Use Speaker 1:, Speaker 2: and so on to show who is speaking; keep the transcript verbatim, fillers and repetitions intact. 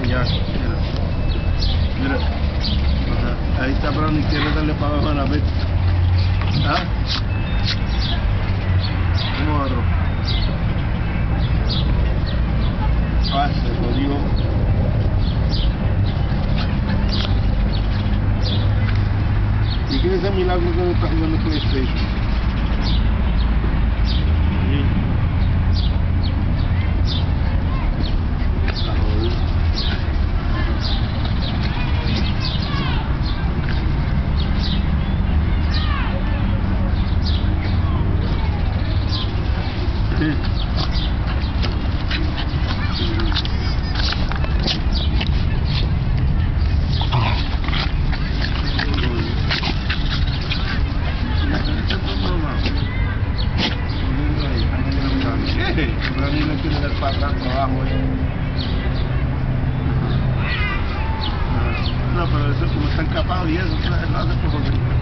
Speaker 1: ya, mira. Mira. Ajá. Ahí está Brownie, quiere darle para abajo a la vez. ¿Ah? ¿Cómo otro? Ah, se jodió. ¿Y qué es ese milagro que está jugando PlayStation? Brownie no quiere dar para atrás, para abajo. No, pero eso como está encapado y eso, no hace por